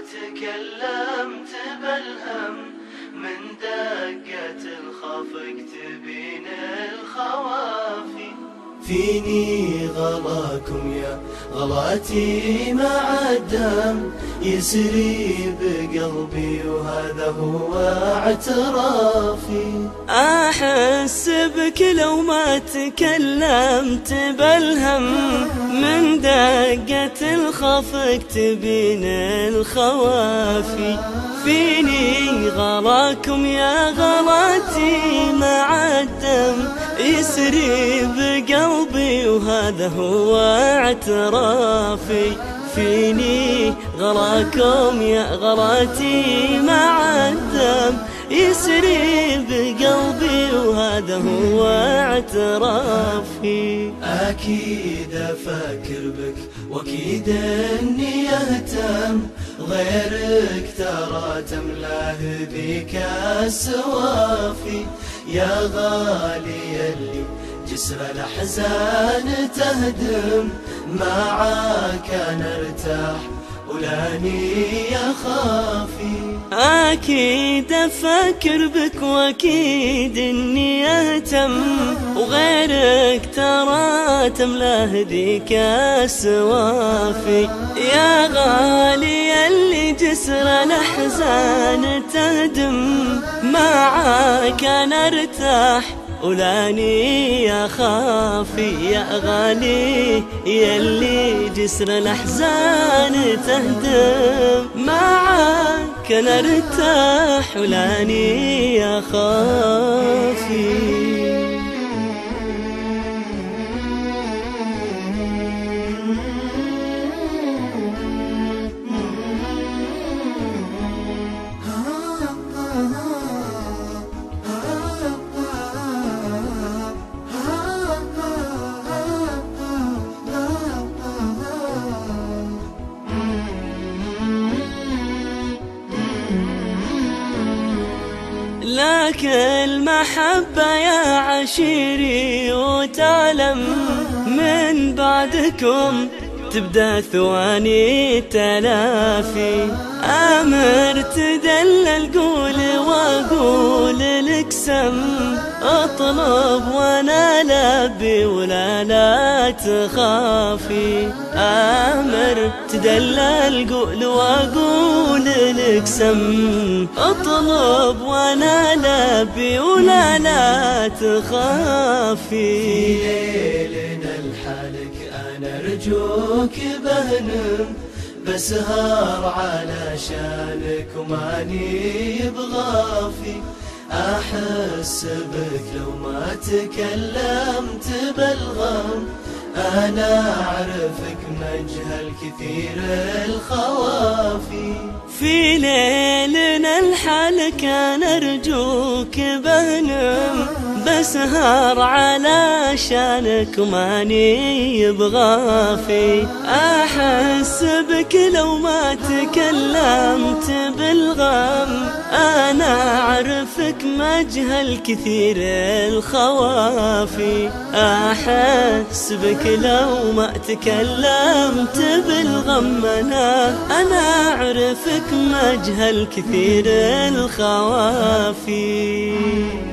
تكلمت بالهم، من دقة الخفق تبين الخوافي. فيني غلاكم يا غلاتي مع الدم، يسري بقلبي وهذا هو اعترافي. أحس بك لو ما تكلمت بالهم، من دقة الخفق تبين الخوافي. فيني غلاكم يا غلاتي مع الدم، يسري بقلبي وهذا هو اعترافي. فيني غلاكم يا غلاتي مع الدم، يسري بقلبي وهذا هو اعترافي. أكيد أفكر بك وأكيد إني أهتم، غيرك ترى تملاه ذيك السوافي. يا غالي اللي جسر الأحزان تهدم، معاك أنا ارتاح ولاني أخافي. أكيد أفكر بك وأكيد إني أهتم، وغيرك ترى تملاه ذيك السوافي. يا غالي اللي جسر الأحزان تهدم، معاك أنا ارتاح ولاني أخافي. يا غالي يلي جسر الأحزان تهدم، معاك أنا ارتاح ولاني أخافي. لك المحبة يا عشيري وتعلم، من بعدكم تبدأ ثواني تلافي. أمر تدلل قول وأقول لك سم، أطلب وأنا لبي ولا لا تخافي. أمر تدلل قول وأقول لك سم، أطلب وأنا لبي ولا لا تخافي. ليلنا الحالك أنا أرجوك بهنم، بسهر علشانك وماني بغافي. أحس بك لو ما تكلمت بالغم، أنا أعرفك مجهل كثير الخوافي. في ليلنا الحالك أنا أرجوك بهنم، بسهر علشانك وماني بغافي. أحس بك لو ما تكلمت بالغم، أنا أعرفك مجهل كثير الخوافي. أحس بك لو ما تكلمت بالغم، أنا أعرفك مجهل كثير الخوافي.